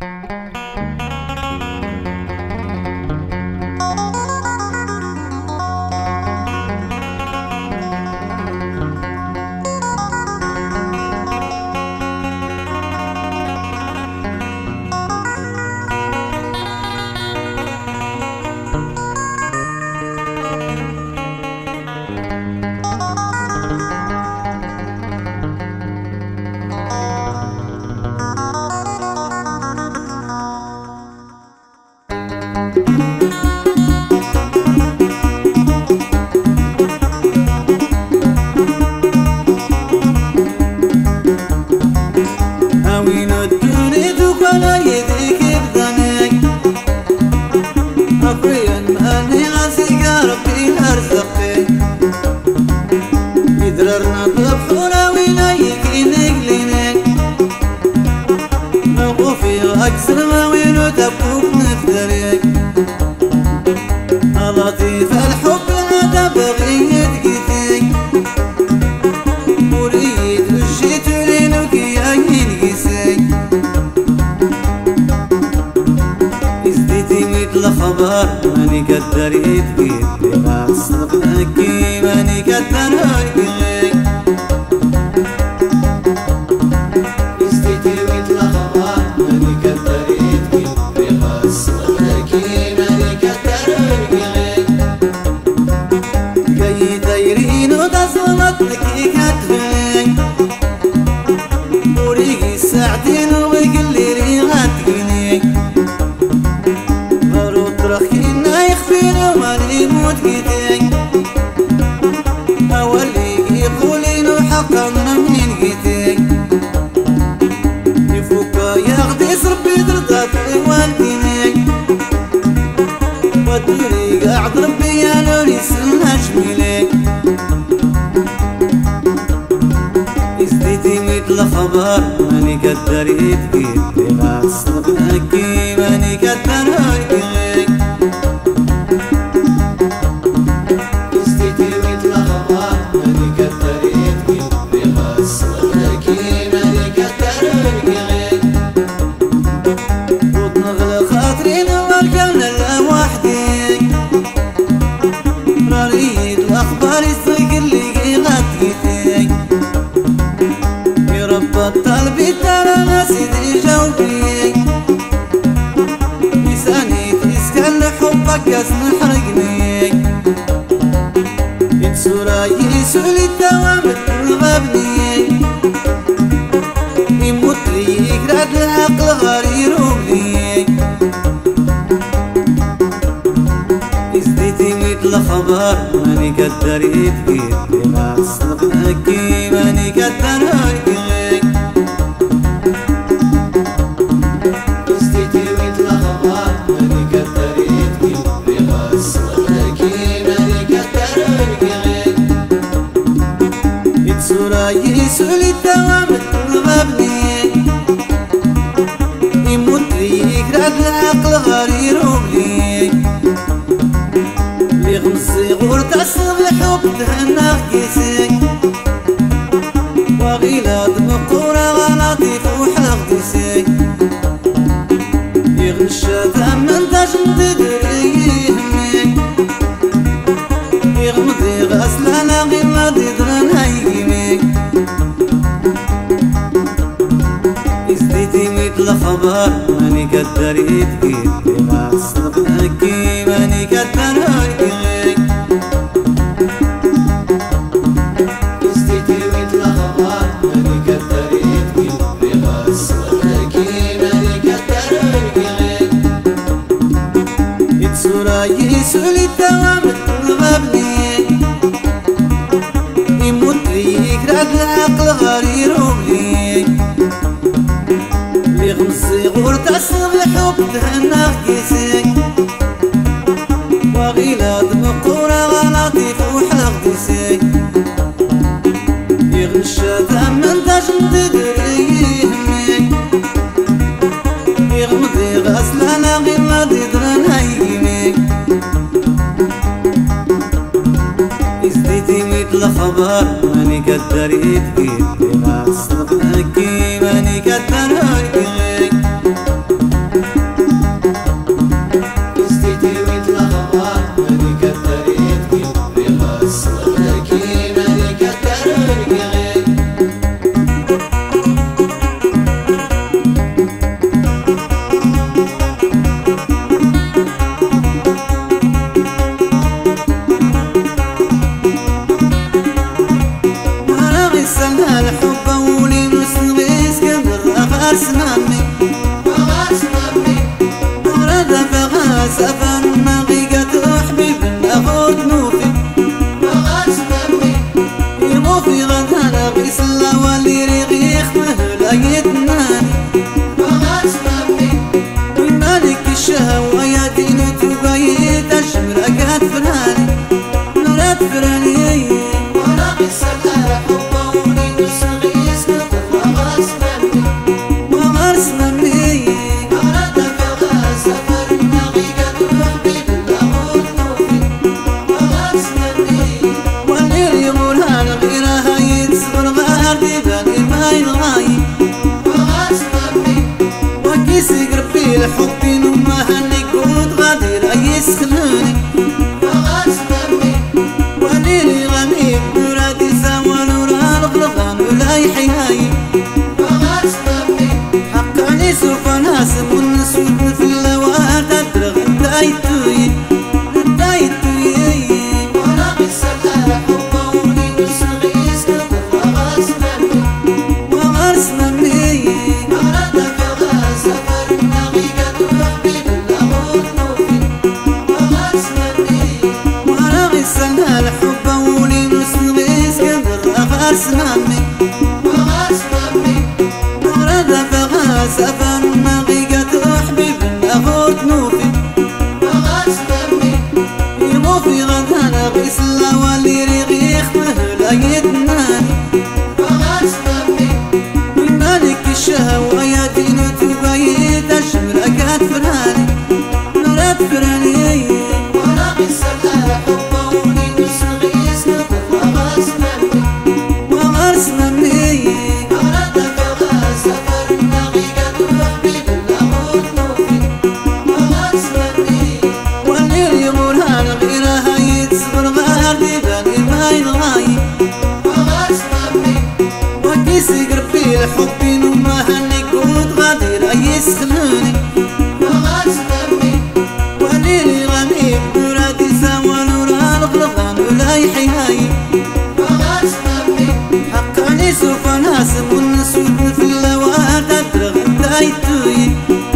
أكسر ما وينو تبوك نفتريك لطيف الحب أنا بغي يدقيتك وريد وشيت لينك يا ينقسك ازديتي مثل خبر ماني قدر يدقيت لما صدقك ماني قدر يدقيك ساعتين وقلي لي غاتقني مرود رخينا يخفينا ماني موت قيتك أوليك يقولينو حقا منين قيتك يفوكا ياخديس ربي ترضى والدينك ودوري قاعد ربي يا لوري سنها جميلك ازديتي مثل خبر ماني قدر يدقيك لما صدقك ماني قدر يدقيك ازديتي مثل خبر ماني قدر يدقيك لما صدقك ماني قدر يدقيك وتنغلى خاطري نورقنا لوحدك راريد الأخبار يصيق اللي غاتقيتك طلبي ترى ناسي جاوبيك لساني تسكن حبك يسن حرقنيك يتسورا يسولي الدوام الغبنيك يموت ليك راد العقل غير وبليك ازديتي مثل خبر ماني قدر يدقيك لما صدقك ماني قدر يدقيك يسولي الدوام الغبنيك يموت ليك راد العقل غير وبليك اللي غمسي غور تصغ الحب تهنى كيسك وغيلاد مقورة غلطيف وحلق ديسك يغمشى ثمن تجمد يهمك يغمضي غسلنا غير درنا يقيمك ازديتي مثل خبر ماني قدر يدقيك لما صدقك ماني قدر يدقيك ازديتي مثل خبر ماني قدر يدقيك لما صدقك ماني قدر يدقيك يتسورا يسولي الدوام الغبنيك يموت ليك راد العقل غير وبليك اللي غمسي غور تصغ الحب تهنى كيسك وغيلاد مقورة غلطيف وحلق ديسك يغمشى ثمن تجمد يهمك يغمضي غسلنا غير درنا يقيمك ازديتي مثل خبر ماني قدر يدقيك لما صدقك ماني قدر يدقيك وكيسي قربي الحب نما هني قود غادي رئيس خلوني وليلي غني مرادي سوا نورا الغلغان ولا يحياي حقاني سوف ناسم ونسود في اللوات أدرغ دايتوي وانا قصة حب وني نسغيس وغرسنا مني أردك غاسفر نغيقة وحبيب الأمور نوفي وغرسنا مني وانا قصة الحب وني نسغيس وغرسنا مني أردك غاسفر نغيقة وحبيب الأمور نوفي يغوفي غدانا بيسلا واللي ريغيخ مهلا يتناني من مالك الشهوة يا دينو تبايت الشمرة كات فراني مرات فراني وانا قصة الحب وني نسغيس وغرسنا مني أردك غاسفر نغيقة وحبيب الأمور نوفي وغرسنا مني والليل يغولها غيرها يتصبر غاردي بالي ما يضغاي وكيسي قربي الحب نما هني قود غادي رئيس خلوني وليلي غني مرادي سوا نورا الغلغان ولا يحياي حقاني سوف ناسم ونسود في اللوات أدرغ دايتوي